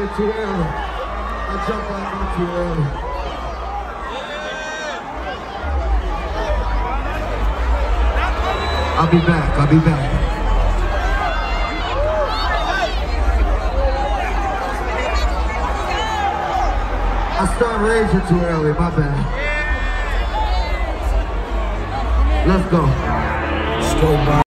in too early. I jumped back in too early. I'll be back, I'll be back. I started raging too early, my bad. Let's go.